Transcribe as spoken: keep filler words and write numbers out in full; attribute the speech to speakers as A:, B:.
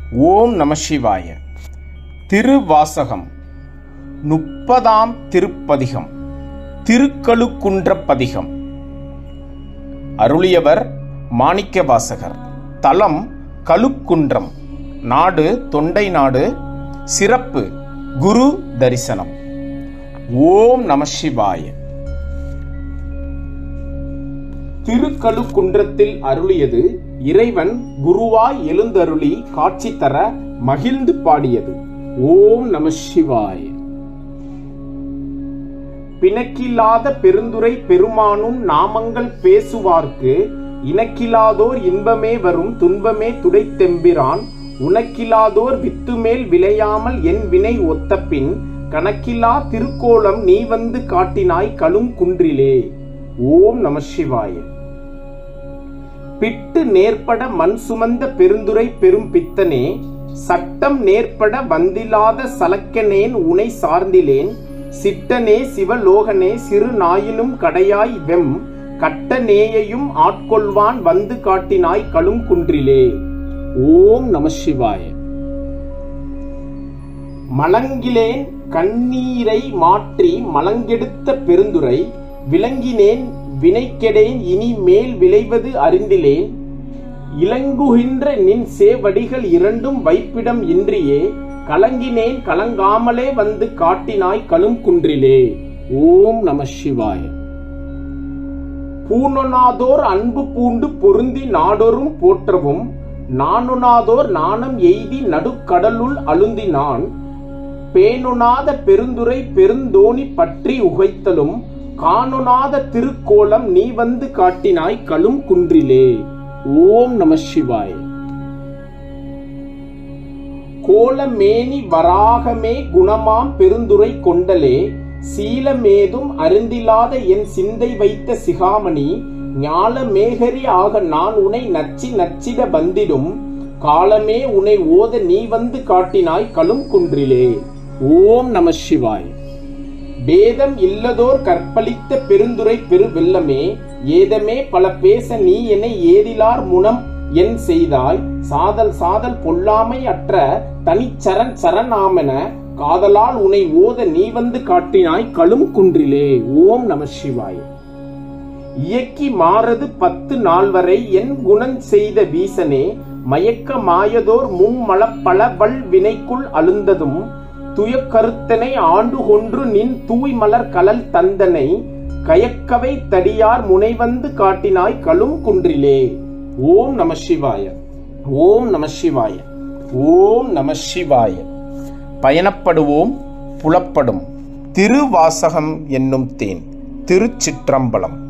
A: ஓம் நம சிவாய. திருவாசகம் முப்பதாம் திருப்பதிகம். திருக்கழுக்குன்றப்பதிகம். அருளியவர் மாணிக்கவாசகர். தலம் கழுக்குன்றம். நாடு தொண்டை நாடு. சிறப்பு குரு தரிசனம். ஓம் நம சிவாய. திருக்கழுக்குன்றத்தில் அருளியது இறைவன் குருவாய் எழுந்தருளி காட்சி தர மகிழ்ந்து பாடியது. ஓம் நம சிவாய. பிணக்கில்லாத பெருந்துரை பெருமானும் நாமங்கள் பேசுவார்க்கு இணக்கிலாதோர் இன்பமே வரும் துன்பமே துடைத்தெம்பிரான் உனக்கிலாதோர் வித்துமேல் விளையாமல் என் வினை ஒத்தப்பின் கணக்கிலா திருக்கோலம் நீ வந்து காட்டினாய் கழும் குன்றிலே. ஓம் நம சிவாய. பிட்டு நேர்பட மண் சுமந்த பெருந்துரை பெரும் பித்தனே சட்டம் நேர்பட வந்திலாத சலக்கனேன் உனை சார்ந்திலேன் சிட்டனே சிவலோகனே சிறு நாயினும் கடையாய் வெம் கட்ட நேயையும் ஆட்கொள்வான் வந்து காட்டினாய் கழும் குன்றிலே. ஓம் நம சிவாய. மலங்கிலேன் கண்ணீரை மாற்றி மலங்கெடுத்த பெருந்துரை விளங்கினேன் வினைக்கெடேன் இனி மேல் விளைவது அறிந்திலேன் இலங்குகின்ற நின் சேவடிகள் இரண்டும் வைப்பிடம் இன்றியே கலங்கினேன் கலங்காமலே வந்து காட்டினாய் கழும் குன்றிலே. ஓம் நம சிவாய. பூனொனாதோர் அன்பு பூண்டு பொருந்தி நாடொரும் போற்றவும் நானொனாதோர் நாணம் எய்தி நடுக்கடலுள் அழுந்தினான் பேனொனாத பெருந்துரை பெருந்தோணி பற்றி உகைத்தலும் காணொனாத திருக்கோலம் நீ வந்து காட்டினாய் கழும் குன்றிலே. ஓம் நம சிவாய. கோலமேனி வராகமே குணமாம் பெருந்துரை கொண்டலே சீலமேதும் அருந்திலாத என் சிந்தை வைத்த சிகாமணி ஞால மேகரி ஆக நான் உனை நச்சி நச்சிட வந்திடும் காலமே உனை ஓத நீ வந்து காட்டினாய் கழும் குன்றிலே. ஓம் நம சிவாய. வேதம் இல்லதோர் கற்பழித்த பெருந்துரை பெரு வெள்ளமே ஏதமே பல பேச நீ என்னை ஏதிலார் முனம் என் செய்தாய் சாதல் சாதல் பொல்லாமை அற்ற தனிச்சரண் சரணாமென காதலால் உனை ஓத நீ வந்து காட்டினாய் கழும் குன்றிலே. ஓம் நம சிவாய. இயக்கி மாறது பத்து நாள் வரை என் குணம் செய்த வீசனே மயக்க மாயதோர் மும்மள பலவல் வினைக்குள் அழுந்ததும் துயக்கருத்தனை ஆண்டு கொன்று நின் தூய் மலர் கலல் தந்தனை கயக்கவை தடியார் முனைவந்து காட்டினாய் கழும் குன்றிலே. ஓம் நம சிவாய. ஓம் நம சிவாய. ஓம் நம சிவாய. பயணப்படுவோம் புலப்படும் திருவாசகம் என்னும் தேன். திருச்சிற்றம்பலம்.